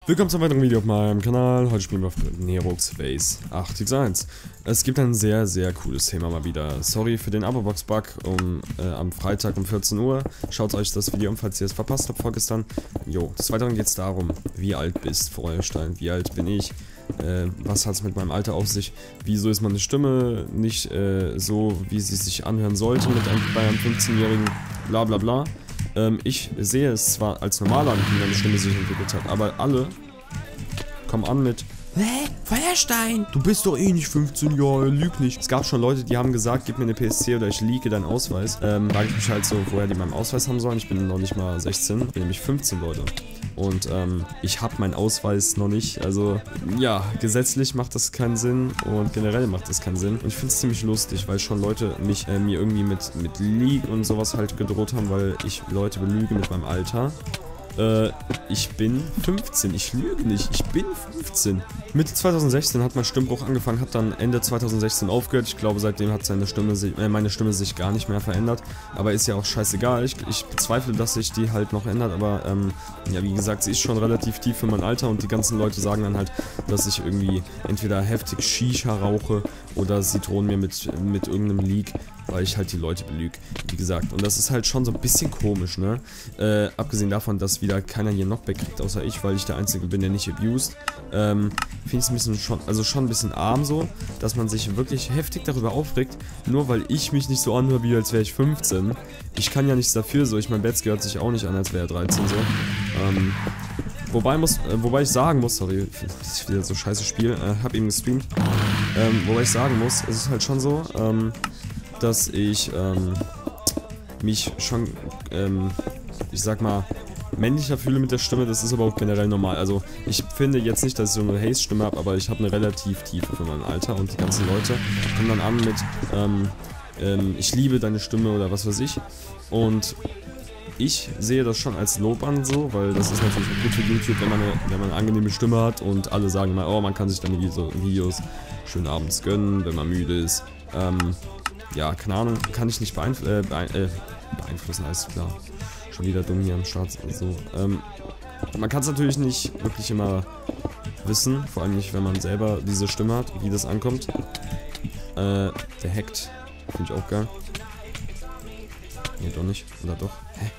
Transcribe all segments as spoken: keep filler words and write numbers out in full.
Willkommen zu einem weiteren Video auf meinem Kanal. Heute spielen wir auf Nerox Base acht gegen eins. Es gibt ein sehr, sehr cooles Thema mal wieder. Sorry für den Abo-Box-Bug um, äh, am Freitag um vierzehn Uhr. Schaut euch das Video an, falls ihr es verpasst habt vorgestern. Jo, des Weiteren geht es darum, wie alt bist Feuerstein, wie alt bin ich, äh, was hat es mit meinem Alter auf sich, wieso ist meine Stimme nicht äh, so, wie sie sich anhören sollte mit einem, bei einem fünfzehnjährigen, bla bla bla. Ähm, ich sehe es zwar als normal an, wie meine Stimme sich entwickelt hat, aber alle kommen an mit: Hä? Feuerstein? Du bist doch eh nicht fünfzehn Jahre, lüg nicht. Es gab schon Leute, die haben gesagt, gib mir eine P S C oder ich leake deinen Ausweis. Ähm, frage ich mich halt so, woher die meinen Ausweis haben sollen. Ich bin noch nicht mal sechzehn, ich bin nämlich fünfzehn, Leute. Und ähm, ich habe meinen Ausweis noch nicht. Also ja, gesetzlich macht das keinen Sinn und generell macht das keinen Sinn. Und ich finde es ziemlich lustig, weil schon Leute mich äh, mir irgendwie mit, mit Leak und sowas halt gedroht haben, weil ich Leute belüge mit meinem Alter. Äh, ich bin fünfzehn, ich lüge nicht, ich bin fünfzehn. Mitte zweitausendsechzehn hat mein Stimmbruch angefangen, hat dann Ende zweitausendsechzehn aufgehört. Ich glaube, seitdem hat seine Stimme sich, äh, meine Stimme sich gar nicht mehr verändert. Aber ist ja auch scheißegal, ich, ich bezweifle, dass sich die halt noch ändert. Aber ähm, ja, wie gesagt, sie ist schon relativ tief für mein Alter und die ganzen Leute sagen dann halt, dass ich irgendwie entweder heftig Shisha rauche oder sie drohen mir mit, mit irgendeinem Leak, weil ich halt die Leute belüge, wie gesagt. Und das ist halt schon so ein bisschen komisch, ne? Äh, abgesehen davon, dass wieder keiner hier Knockback kriegt, außer ich, weil ich der Einzige bin, der nicht abused. Ähm, finde ich es ein bisschen schon, also schon ein bisschen arm so, dass man sich wirklich heftig darüber aufregt, nur weil ich mich nicht so anhöre, wie als wäre ich fünfzehn. Ich kann ja nichts dafür, so. Ich mein, Betzke hört sich auch nicht an, als wäre er dreizehn, so. Ähm, wobei muss, äh, wobei ich sagen muss, sorry, das ist wieder so scheiße Spiel, äh, hab eben gestreamt. Ähm, wobei ich sagen muss, es ist halt schon so, ähm, dass ich ähm, mich schon, ähm, ich sag mal, männlicher fühle mit der Stimme. Das ist aber auch generell normal. Also ich finde jetzt nicht, dass ich so eine Haze-Stimme habe, aber ich habe eine relativ tiefe für mein Alter und die ganzen Leute kommen dann an mit ähm, ähm, ich liebe deine Stimme oder was weiß ich. Und ich sehe das schon als Lob an, so, weil das ist natürlich gut für YouTube, wenn man eine, wenn man eine angenehme Stimme hat und alle sagen mal, oh, man kann sich dann Videos schön abends gönnen, wenn man müde ist. Ähm, ja, keine Ahnung, kann ich nicht beeinf äh, beein äh, beeinflussen, alles klar. Schon wieder dumm hier am Start. So, ähm, man kann es natürlich nicht wirklich immer wissen, vor allem nicht, wenn man selber diese Stimme hat, wie das ankommt. Äh, der hackt, finde ich auch geil. Nee, doch nicht, oder doch? Hä?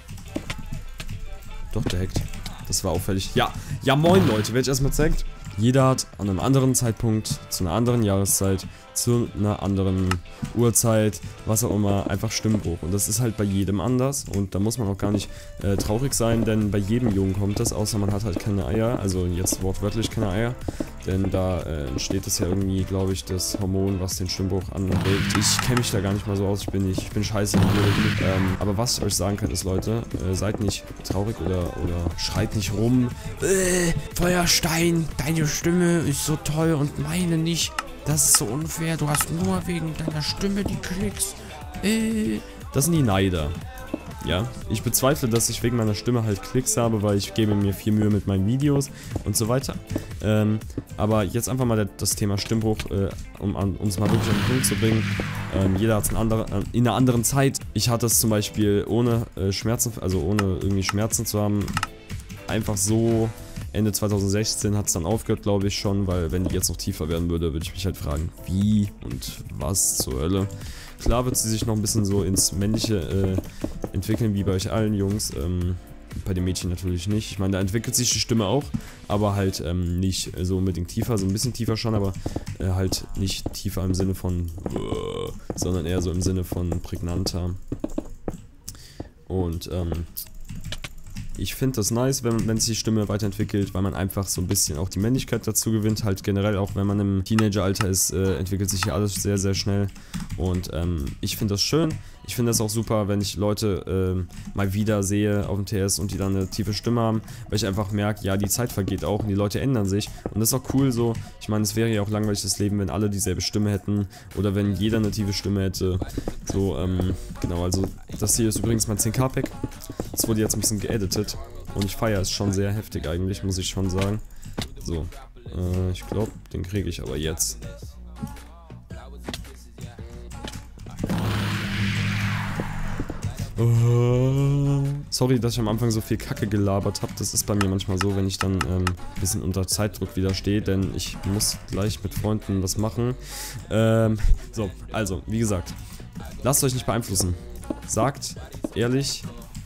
Doch, der hackt. Das war auffällig. Ja, ja moin Leute, wer ich erstmal zeigt. Jeder hat an einem anderen Zeitpunkt, zu einer anderen Jahreszeit, zu einer anderen Uhrzeit, was auch immer, einfach Stimmbruch. Und das ist halt bei jedem anders und da muss man auch gar nicht äh, traurig sein, denn bei jedem Jungen kommt das, außer man hat halt keine Eier, also jetzt wortwörtlich keine Eier. Denn da äh, entsteht es ja irgendwie, glaube ich, das Hormon, was den Stimmbruch anregt. Ich kenne mich da gar nicht mal so aus, ich bin nicht, ich bin scheiße in Biologie. Ähm, aber was ich euch sagen kann, ist, Leute, äh, seid nicht traurig oder, oder schreit nicht rum. Äh, Feuerstein, deine Stimme ist so toll und meine nicht. Das ist so unfair, du hast nur wegen deiner Stimme die Klicks. Äh. Das sind die Neider. Ja, ich bezweifle, dass ich wegen meiner Stimme halt Klicks habe, weil ich gebe mir viel Mühe mit meinen Videos und so weiter. Ähm, aber jetzt einfach mal der, das Thema Stimmbruch, äh, um es mal wirklich auf den Punkt zu bringen. Ähm, jeder hat es andere, äh, in einer anderen Zeit. Ich hatte es zum Beispiel ohne äh, Schmerzen, also ohne irgendwie Schmerzen zu haben, einfach so. Ende zweitausendsechzehn hat es dann aufgehört, glaube ich schon, weil wenn die jetzt noch tiefer werden würde, würde ich mich halt fragen, wie und was zur Hölle. Klar wird sie sich noch ein bisschen so ins Männliche äh, entwickeln, wie bei euch allen Jungs, ähm, bei den Mädchen natürlich nicht. Ich meine, da entwickelt sich die Stimme auch, aber halt ähm, nicht so unbedingt tiefer, so ein bisschen tiefer schon, aber äh, halt nicht tiefer im Sinne von, uh, sondern eher so im Sinne von prägnanter. Und ähm, ich finde das nice, wenn, wenn sich die Stimme weiterentwickelt, weil man einfach so ein bisschen auch die Männlichkeit dazu gewinnt. Halt generell auch, wenn man im Teenageralter ist, äh, entwickelt sich hier alles sehr, sehr schnell. Und ähm, ich finde das schön. Ich finde das auch super, wenn ich Leute äh, mal wieder sehe auf dem T S und die dann eine tiefe Stimme haben, weil ich einfach merke, ja, die Zeit vergeht auch und die Leute ändern sich. Und das ist auch cool so. Ich meine, es wäre ja auch langweilig das Leben, wenn alle dieselbe Stimme hätten oder wenn jeder eine tiefe Stimme hätte. So, ähm, genau, also das hier ist übrigens mein zehn K Pack. Das wurde jetzt ein bisschen geeditet und ich feiere es schon sehr heftig eigentlich, muss ich schon sagen. So, äh, ich glaube, den kriege ich aber jetzt. Sorry, dass ich am Anfang so viel Kacke gelabert habe. Das ist bei mir manchmal so, wenn ich dann ähm, ein bisschen unter Zeitdruck wieder stehe, denn ich muss gleich mit Freunden was machen. Ähm, so, also, wie gesagt, lasst euch nicht beeinflussen. Sagt ehrlich,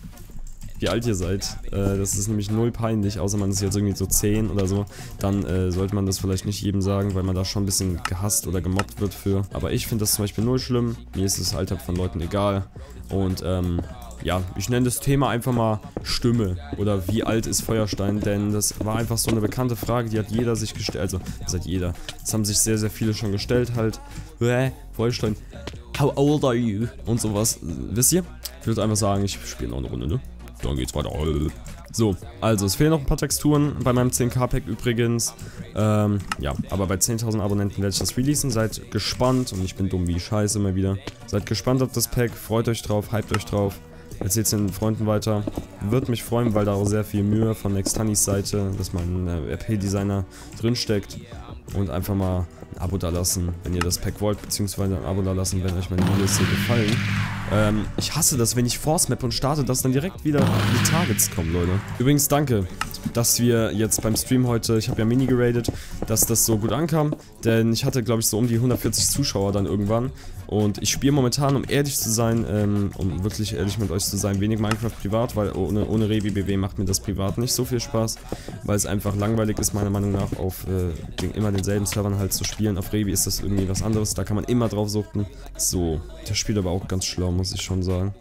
wie alt ihr seid. Äh, das ist nämlich null peinlich, außer man ist jetzt irgendwie so zehn oder so. Dann äh, sollte man das vielleicht nicht jedem sagen, weil man da schon ein bisschen gehasst oder gemobbt wird für. Aber ich finde das zum Beispiel null schlimm. Mir ist das Alter von Leuten egal. Und ähm, ja, ich nenne das Thema einfach mal Stimme oder wie alt ist Feuerstein, denn das war einfach so eine bekannte Frage, die hat jeder sich gestellt, also das hat jeder, das haben sich sehr, sehr viele schon gestellt halt, hä, Feuerstein, how old are you? Und sowas, wisst ihr? Ich würde einfach sagen, ich spiele noch eine Runde, ne? Dann geht's weiter. So, also es fehlen noch ein paar Texturen bei meinem zehn K Pack übrigens. Ähm, ja, aber bei zehntausend Abonnenten werde ich das releasen. Seid gespannt und ich bin dumm wie Scheiße immer wieder. Seid gespannt auf das Pack, freut euch drauf, hypt euch drauf. Erzählt es den Freunden weiter. Würde mich freuen, weil da auch sehr viel Mühe von Nextanis Seite, dass mein äh, R P-Designer drinsteckt. Und einfach mal ein Abo da lassen, wenn ihr das Pack wollt, beziehungsweise ein Abo da lassen, wenn euch meine Videos hier gefallen. Ähm, ich hasse das, wenn ich Force Map und starte, dass dann direkt wieder die Targets kommen, Leute. Übrigens, danke, dass wir jetzt beim Stream heute, ich habe ja Mini geradet, dass das so gut ankam, denn ich hatte, glaube ich, so um die hundertvierzig Zuschauer dann irgendwann. Und ich spiele momentan, um ehrlich zu sein, ähm, um wirklich ehrlich mit euch zu sein, wenig Minecraft privat, weil ohne, ohne Revi B W macht mir das privat nicht so viel Spaß, weil es einfach langweilig ist, meiner Meinung nach, auf äh, den, immer denselben Servern halt zu spielen. Auf Revi ist das irgendwie was anderes, da kann man immer drauf suchten. So, der spielt aber auch ganz schlau, muss ich schon sagen.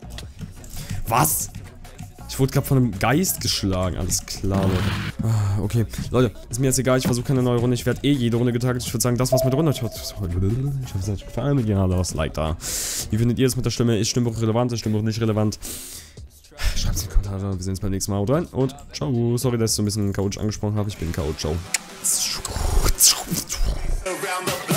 Was? Ich wurde gerade von einem Geist geschlagen, alles klar, Leute. Ah, okay, Leute, ist mir jetzt egal, ich versuche keine neue Runde, ich werde eh jede Runde getargetet. Ich würde sagen, das war's mit der Runde. Ich hoffe, es hat euch gefallen. Ja, lasst Like da. Wie findet ihr es mit der Stimme? Ist Stimmbruch relevant? Ist Stimmbruch nicht relevant? Schreibt es in die Kommentare, wir sehen uns beim nächsten Mal. Haut rein und ciao. Sorry, dass ich so ein bisschen chaotisch angesprochen habe. Ich bin chaotisch. Ciao.